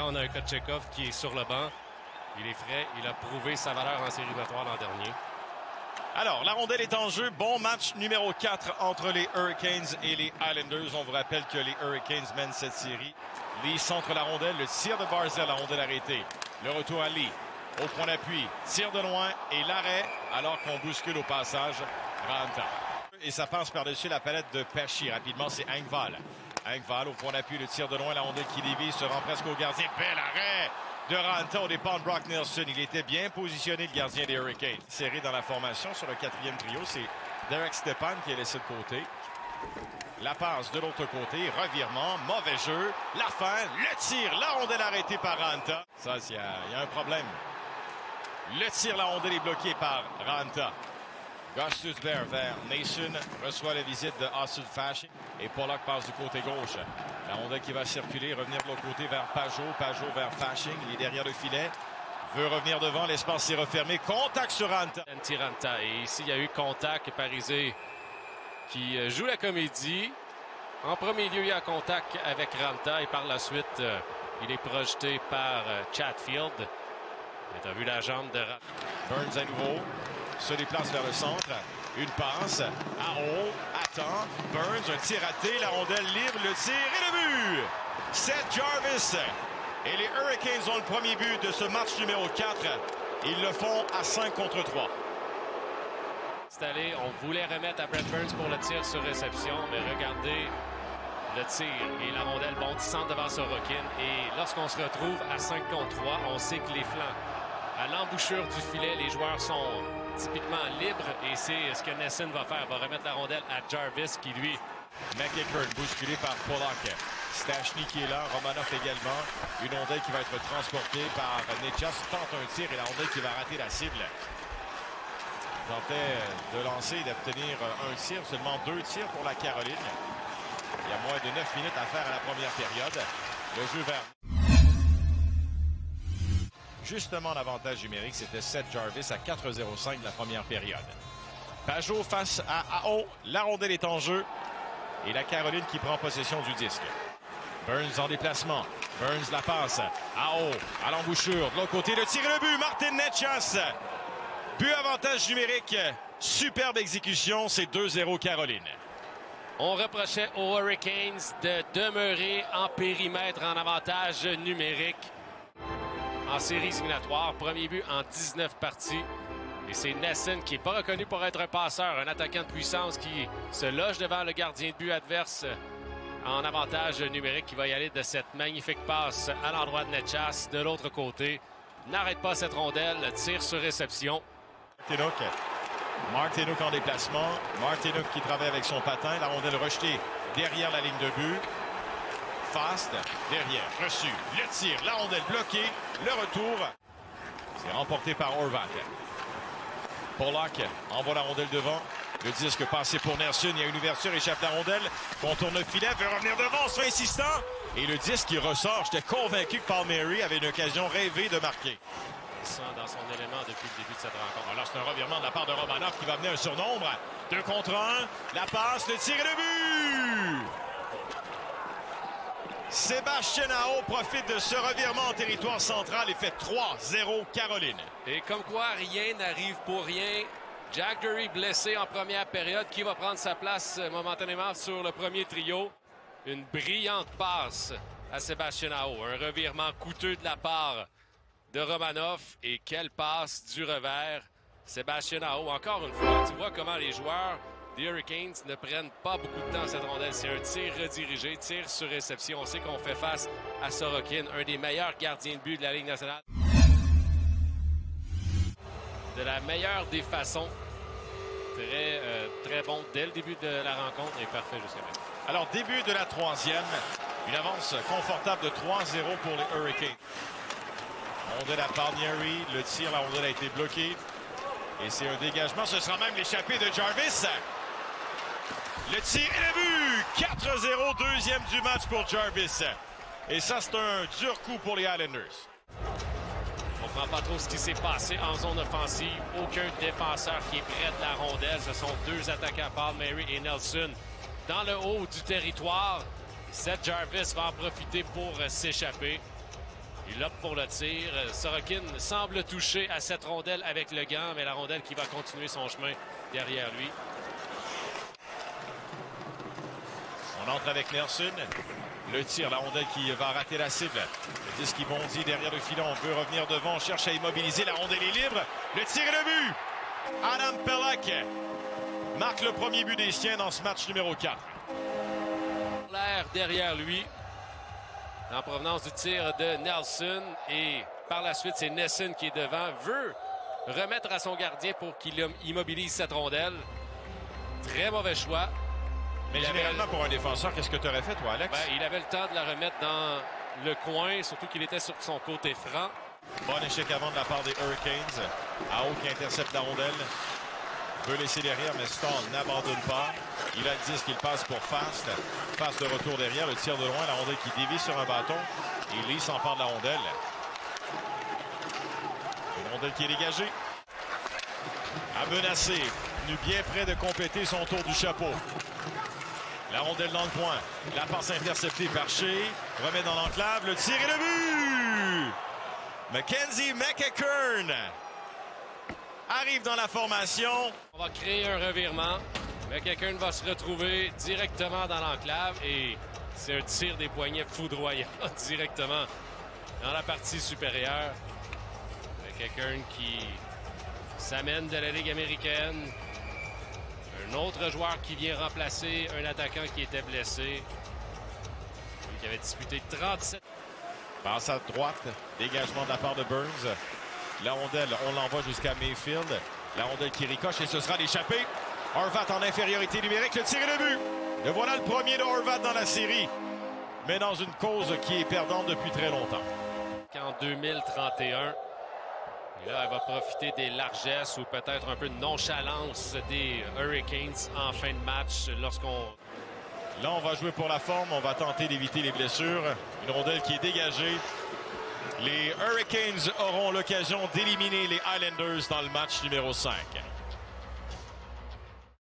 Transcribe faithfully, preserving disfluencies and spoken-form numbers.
on a un Kochetkov qui est sur le banc. Il est frais. Il a prouvé sa valeur en série éliminatoire l'an dernier. Alors, la rondelle est en jeu. Bon match numéro quatre entre les Hurricanes et les Islanders. On vous rappelle que les Hurricanes mènent cette série. Lee centre la rondelle. Le tir de Barzal, la rondelle arrêtée. Le retour à Lee. Au point d'appui. Tir de loin et l'arrêt alors qu'on bouscule au passage Raanta. Et ça passe par-dessus la palette de Pesci. Rapidement, c'est Engvall. Engvall au point d'appui. Le tir de loin. La rondelle qui dévie se rend presque au gardien. Bel arrêt de Raanta au départ de Brock Nelson. Il était bien positionné, le gardien des Hurricanes. Serré dans la formation sur le quatrième trio, c'est Derek Stepan qui est laissé de côté. La passe de l'autre côté, revirement, mauvais jeu. La fin, le tir, la rondelle arrêtée par Raanta. Ça, il y, y a un problème. Le tir, la rondelle est bloquée par Raanta. Gustus Bear vers Nason, reçoit la visite de Austin Fasching et Pollock passe du côté gauche. La rondelle qui va circuler, revenir de l'autre côté vers Pajot, Pajot vers Fasching, il est derrière le filet, veut revenir devant, l'espace s'est refermé, contact sur Raanta. Raanta. Et ici, il y a eu contact, Parisé qui joue la comédie. En premier lieu, il y a contact avec Raanta et par la suite, euh, il est projeté par euh, Chatfield. Tu as vu la jambe de Raanta. Burns à nouveau. Se déplace vers le centre. Une passe. À haut. Attend. Burns, un tir raté. La rondelle libre. Le tir et le but. Seth Jarvis. Et les Hurricanes ont le premier but de ce match numéro quatre. Ils le font à cinq contre trois. C'est allé. On voulait remettre à Brent Burns pour le tir sur réception. Mais regardez le tir et la rondelle bondissante devant Sorokin. Et lorsqu'on se retrouve à cinq contre trois, on sait que les flancs à l'embouchure du filet, les joueurs sont typiquement libre et c'est ce que Nesson va faire. Va remettre la rondelle à Jarvis qui lui... McEachern bousculé par Pollock. Stachny qui est là, Romanov également. Une rondelle qui va être transportée par Necas. Tente un tir et la rondelle qui va rater la cible. Tentait de lancer et d'obtenir un tir, seulement deux tirs pour la Caroline. Il y a moins de neuf minutes à faire à la première période. Le jeu vers... Justement, l'avantage numérique, c'était Seth Jarvis à quatre zéro cinq de la première période. Pajot face à Aho. La rondelle est en jeu. Et la Caroline qui prend possession du disque. Burns en déplacement. Burns la passe. Aho à l'embouchure. De l'autre côté, le tir et le but. Martin Necas. But avantage numérique. Superbe exécution. C'est deux zéro Caroline. On reprochait aux Hurricanes de demeurer en périmètre en avantage numérique. En séries éliminatoires, premier but en dix-neuf parties. Et c'est Nesson qui n'est pas reconnu pour être un passeur, un attaquant de puissance qui se loge devant le gardien de but adverse en avantage numérique qui va y aller de cette magnifique passe à l'endroit de Necas. De l'autre côté, n'arrête pas cette rondelle, tire sur réception. Martinook. Martinook en déplacement. Martinook qui travaille avec son patin. La rondelle rejetée derrière la ligne de but. Fast, derrière, reçu, le tir, la rondelle bloquée, le retour. C'est remporté par Horvat. Pollock envoie la rondelle devant. Le disque passé pour Nelson. Il y a une ouverture, échappe la rondelle. Contourne le filet, veut revenir devant, c'est insistant. Et le disque qui ressort. J'étais convaincu que Palmieri avait une occasion rêvée de marquer. Dans son élément depuis le début de cette rencontre. Alors c'est un revirement de la part de Romanov qui va amener un surnombre. Deux contre un. La passe, le tir et le but. Sébastien Aho profite de ce revirement en territoire central et fait trois zéro Caroline. Et comme quoi, rien n'arrive pour rien. Jack Drury blessé en première période. Qui va prendre sa place momentanément sur le premier trio? Une brillante passe à Sébastien Aho. Un revirement coûteux de la part de Romanov. Et quelle passe du revers. Sébastien Aho, encore une fois, tu vois comment les joueurs des Hurricanes ne prennent pas beaucoup de temps à cette rondelle. C'est un tir redirigé, tir sur réception. On sait qu'on fait face à Sorokin, un des meilleurs gardiens de but de la Ligue nationale. De la meilleure des façons. Très, euh, très bon dès le début de la rencontre et parfait jusqu'à maintenant. Alors, début de la troisième. Une avance confortable de trois zéro pour les Hurricanes. Rondelle à Palmieri. Le tir, la rondelle a été bloquée. Et c'est un dégagement. Ce sera même l'échappée de Jarvis. Le tir et le but! quatre zéro, deuxième du match pour Jarvis. Et ça, c'est un dur coup pour les Islanders. On ne comprend pas trop ce qui s'est passé en zone offensive. Aucun défenseur qui est près de la rondelle. Ce sont deux attaquants, Palmieri et Nelson. Dans le haut du territoire, Seth Jarvis va en profiter pour s'échapper. Il opte pour le tir. Sorokin semble toucher à cette rondelle avec le gant, mais la rondelle qui va continuer son chemin derrière lui. On entre avec Nelson. Le tir, la rondelle qui va rater la cible. Le disque qui bondit derrière le filet. On veut revenir devant. On cherche à immobiliser. La rondelle est libre. Le tir et le but. Adam Pelech marque le premier but des siens dans ce match numéro quatre. L'air derrière lui en provenance du tir de Nelson. Et par la suite, c'est Nesson qui est devant. Veut remettre à son gardien pour qu'il immobilise cette rondelle. Très mauvais choix. Mais il généralement, avait... pour un défenseur, qu'est-ce que tu aurais fait, toi, Alex? Ben, il avait le temps de la remettre dans le coin, surtout qu'il était sur son côté franc. Bon échec avant de la part des Hurricanes. Aho qui intercepte la rondelle. Veut laisser derrière, mais Stahl n'abandonne pas. Il a le disque, il passe pour Fast. Fast de retour derrière, le tir de loin, la rondelle qui dévie sur un bâton. Et Lee s'empare de la rondelle. Une rondelle qui est dégagée. À menacer, venu bien près de compléter son tour du chapeau. La rondelle dans le coin. La passe interceptée par Shea. Remet dans l'enclave. Le tir et le but! Mackenzie McEachern arrive dans la formation. On va créer un revirement. McEachern va se retrouver directement dans l'enclave. Et c'est un tir des poignets foudroyant directement dans la partie supérieure. McEachern qui s'amène de la Ligue américaine. Un autre joueur qui vient remplacer un attaquant qui était blessé. Lui qui avait disputé trente-sept. Passe à droite. Dégagement de la part de Burns. La rondelle, on l'envoie jusqu'à Mayfield. La rondelle qui ricoche et ce sera l'échappée. Horvat en infériorité numérique. Le tir et le but. Le voilà le premier de Horvat dans la série. Mais dans une cause qui est perdante depuis très longtemps. En deux mille trente et un. Et là, elle va profiter des largesses ou peut-être un peu de nonchalance des Hurricanes en fin de match lorsqu'on... Là, on va jouer pour la forme. On va tenter d'éviter les blessures. Une rondelle qui est dégagée. Les Hurricanes auront l'occasion d'éliminer les Islanders dans le match numéro cinq.